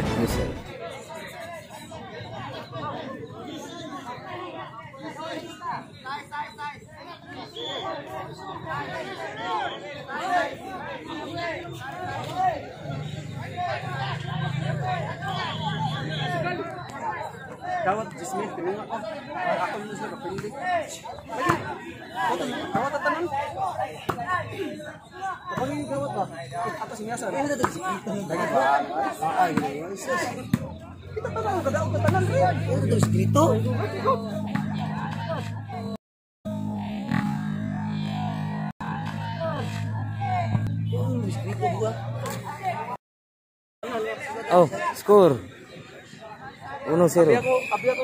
Alert missile. Gawat Jismil, pinunga ko. Ako yung gusto kapindi. Gawat at tanan. Kapag yung gawat ba? Ato sinyasan. Lagi ba? Ay, kita tanan, kadaog ka tanan. Ito ito eskrito. Oh, score 1-0. Abi ako.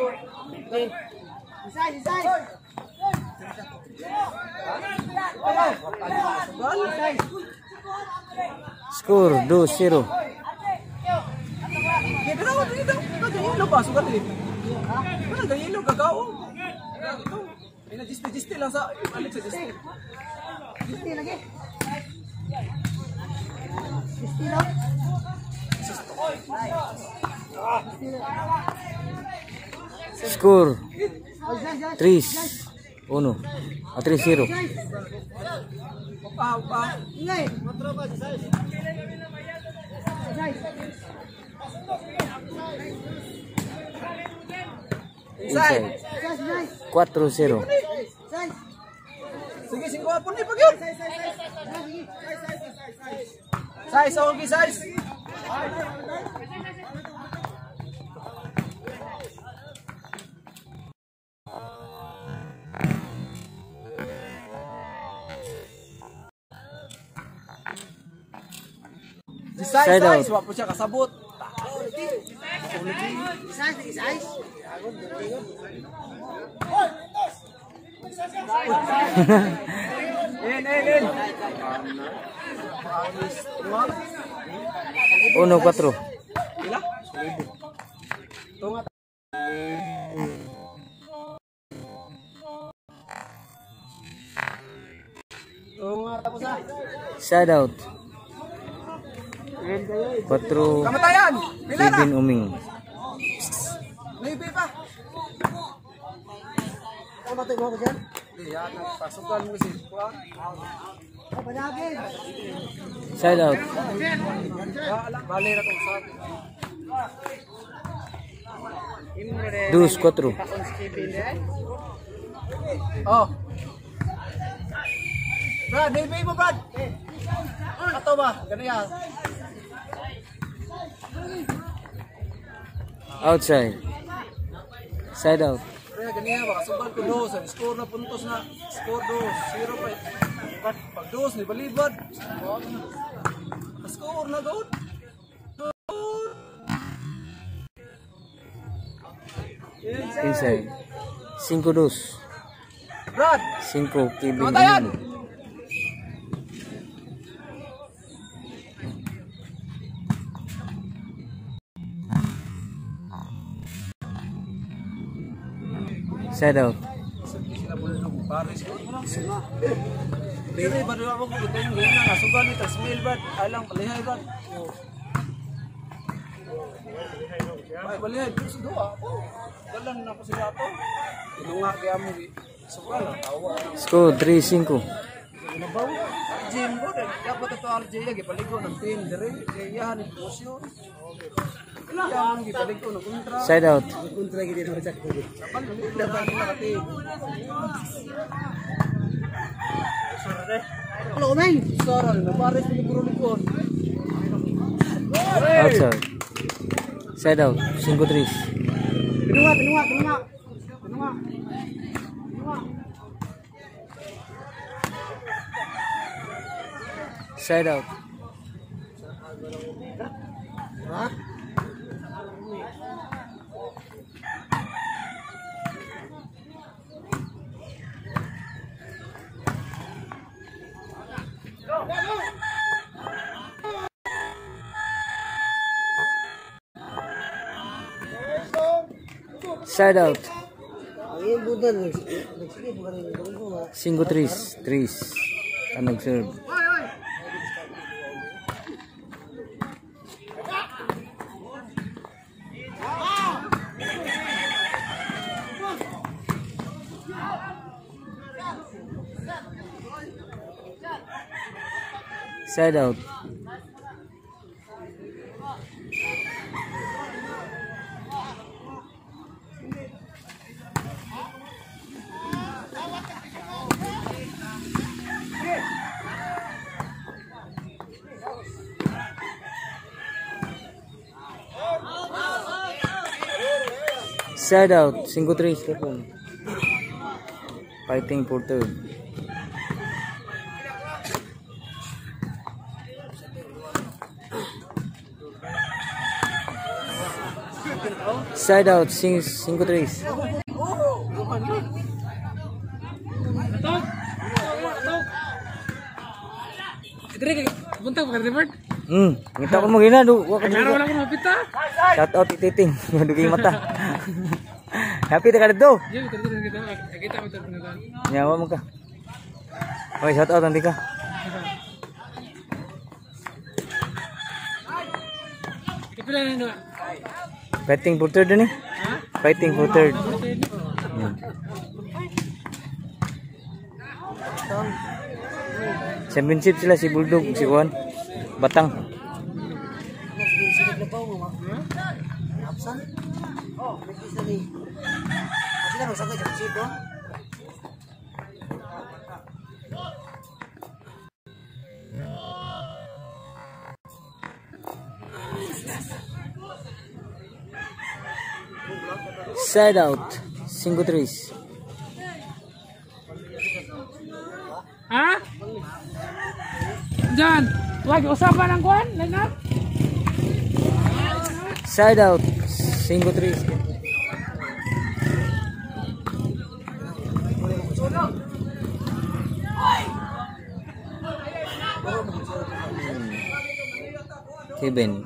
Score 2-0. Gayelo ba? Sugat eh. Gayelo, gagao. Giste lang sa balik sa giste. Giste lagi. Giste lang. Score 3-1. 3-0. Inside 4-0. Sige, 5 hapon ni pag yun. Size, okay, size. Side out. Size, wapo siya kasabot. In. 1-4. Ila? Tunga. Tunga tapos na. Side out. 4. Kamatayan. Pila na. Kevin Uming. Maybe pa. Kamatay mo ako dyan? Hindi, yan. Pasukan mo si Juan. Side out. Bale na kung saan. 2-4. Oh. Brad, maybe mo Brad. Ato ba? Ganyan. Outside. Side out. Kaya ganyan ba? Kasubal ko dos. Score na puntos na. Score dos. 0 pa. Pag dos, ni balibad. Score na good. Inside 5-2. Brad. 5 Kevin Kamatayan. Uming. Side out. Sila bulong Paris ko. Pero ba daw ako gud yung gina nasugan ni Tasmil Brad. Alang palihay Brad. Ay palihay sa duwa. Dalan na ko sila ato. Inunga kay amo sugal tawa. Score 3-5. Nabaw. Gym ko dapat ito RJ gipaligo ng team dire yahan negosyo. Yang gipaligo ng kontra. Side out. Kontra gid na sa ko. Dapat nila kati. Hello, man. Sorry, na Paris ni puro likod. Outside. Side out 5-3. Pinunga. Side out. Ha? Side out. Ay, budal. 5-3. 3. Ang nag-serve. Side out. Side out. 5-3 Stephen. Fighting for third. Side out. 5-3. Punta ka Robert. Ngita ko mo gina do. Wala ko mapita. Shout out ititing. Dugi mata. Happy ta ka dito. Jadi kita mo terkenal. Nyawa mo ka. Oy, shout out nanti ka. Kipila na ndo. Fighting for third ni. Fighting for third. Championship sila si Bulldog, si Juan, Batang. Side out, 5-3. Ha? Jan, wag usapan ang kuan, line up. Side out, 5-3. Kevin.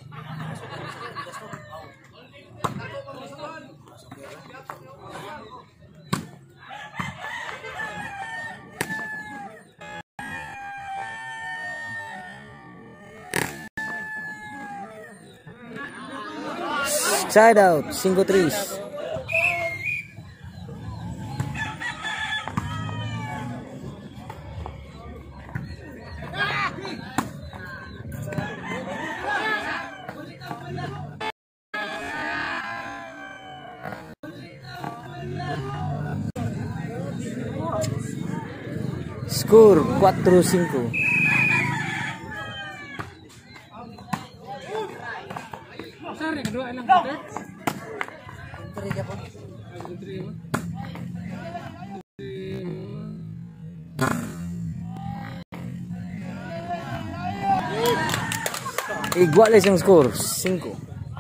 Side out, 5-3. Score 4-5. Sorry, kedua lang kita. Iguales yung score, 5.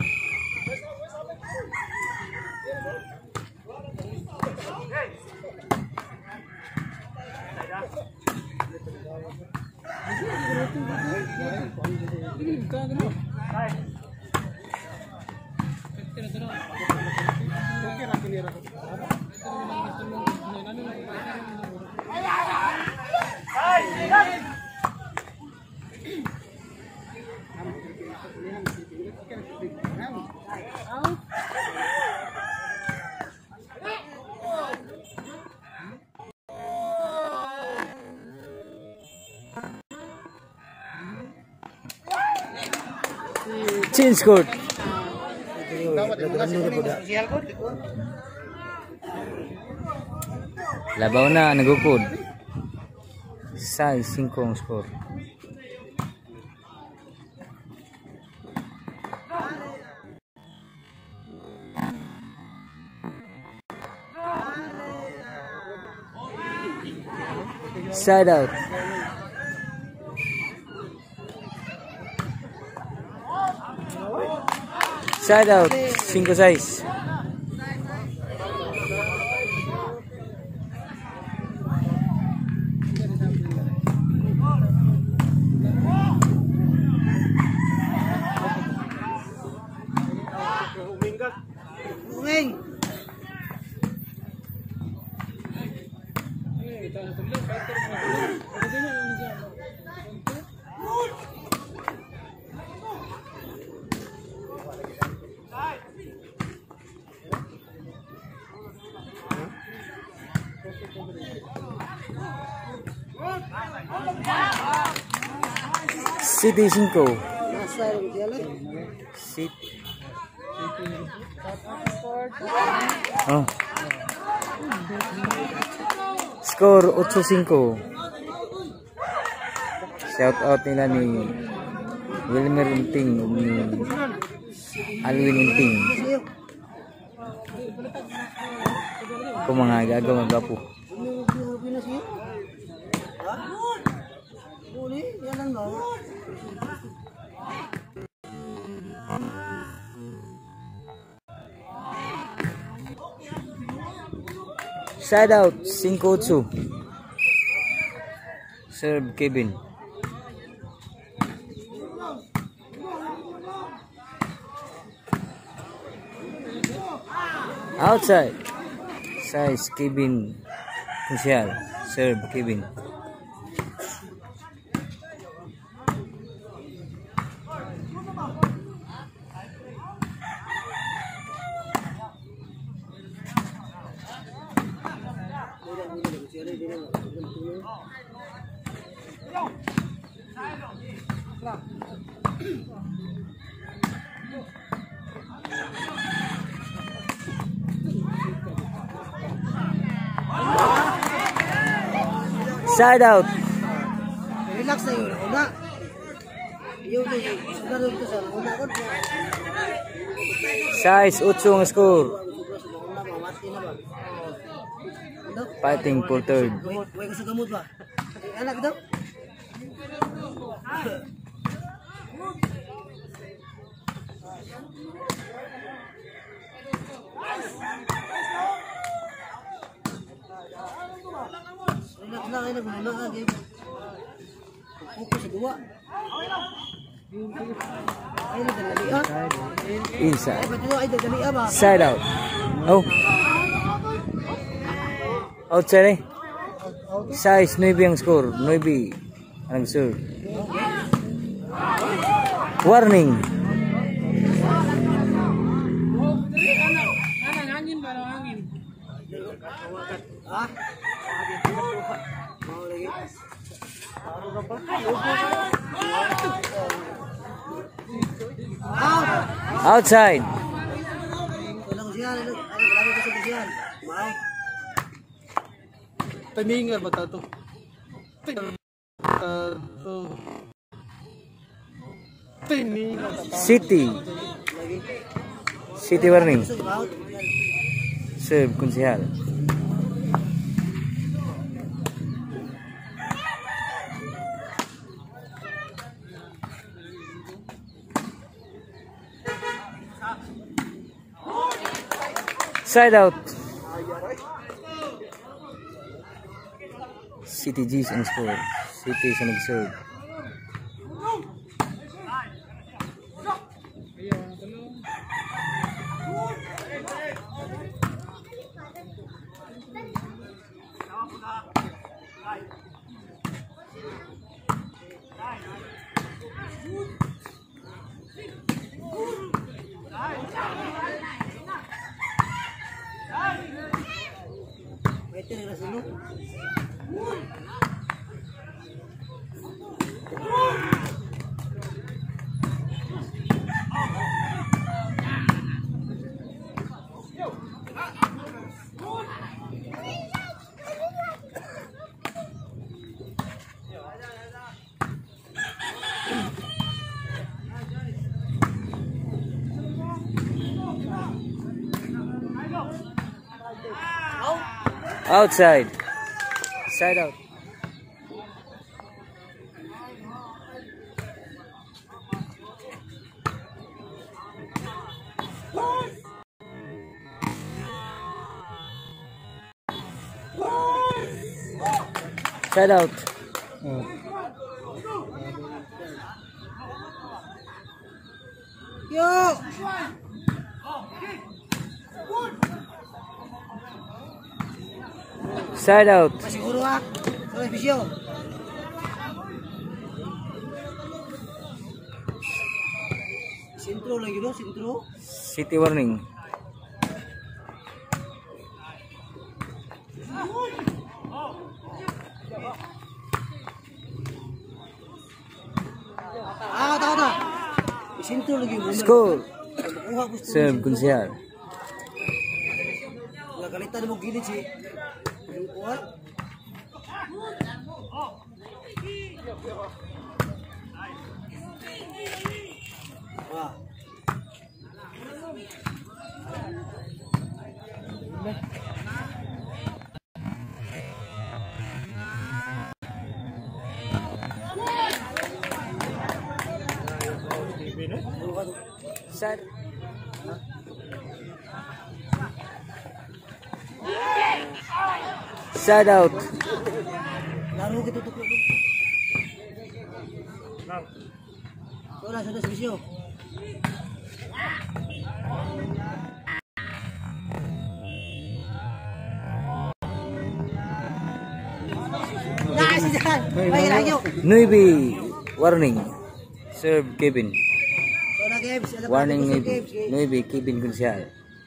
Change score. Labaw na, nagukod. 6-5 ang score. Side out. Side out, 5-6. City 5. Nasa yung sila. City. Oh. Score 8-5. Shout out nila ni Wilmer Unting ni Alwin Unting. Kung mga gagawa gapo. Side out 5-8. Serve Kevin. Outside. Size Kevin. Kusyal. Serve Kevin. Side out. Relax na yun. Una. Yung sunod ko sa una ko. Size 8 ang score. Fighting for third. Huwag ko sa gamot ba? Anak daw? Relax lang kayo nagmuna ka. Pupo sa duwa. Ay, nagdali ah. Inside. Ay, ba't ay nagdali ah ba? Side out. Oh. Outside eh. Size 9 ang score. 9 ang serve. Warning. Anang hangin ba? Anang hangin. Ha? Mau lagi. Outside. Walang siyan. Lagi ko sa siyan. Mau. Timingan ba ito? Timingan. City. City warning. Mau. Serve Kunsihal. Side out. City G's ang score. City sa nag-serve. Ito na sunod. Outside. Side out. Side out. Yo! Side out. Siguro ha. Sorry, bisyo. Sintro lagi do, sintro. City warning. Isinto lagi mo. Score. Kuha gusto. Serve Kunsihal. Gagalitan mo gilid si. Kuha. Wah. Sad. Sad out. Laro kita tutup. Sudah bisyo. Nah, sijan. Baik lagi. 9 warning. Serve Kevin. Sudah games. Warning 9 Kevin Kunsihal.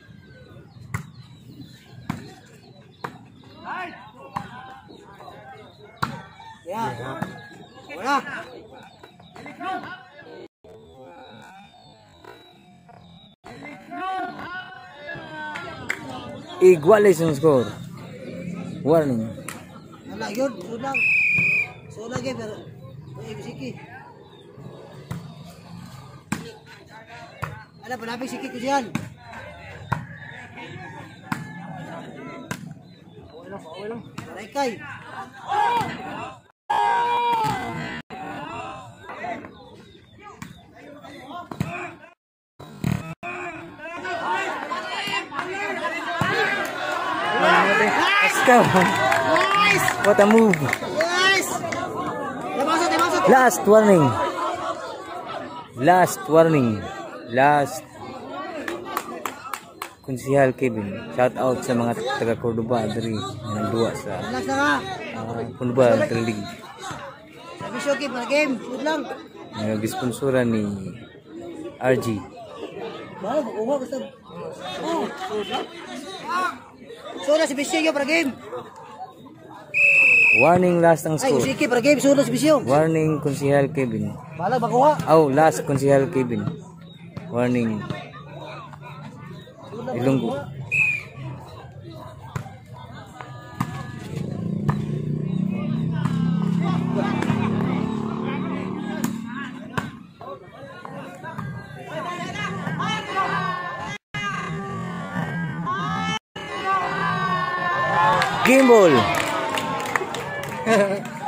Ya. Bola. Iguales ang score. Warning. Anak yun, sudah. Sudah game pero bisiki. Ada penapis sikit ko diyan. Maray. Let's go. Nice. What a move. Yes. Demasok. Last warning. Last warning. Last. Kunsihal Kevin. Shout out sa mga taga Cordoba diri nga nagduwa sa Relax na nga. Cordoba League. Sabi siya okay para game. Good lang. Nga gisponsoran ni RG. Bala, uwa basta. Oh. Sudah si Bisyo para game. Warning last ang Ay, score. usiki para game. Sudah si Bisyo. Warning Kunsihal Kevin. Bala, bakuha. Oh, last Kunsihal Kevin. Warning Ilunggo. Game ball.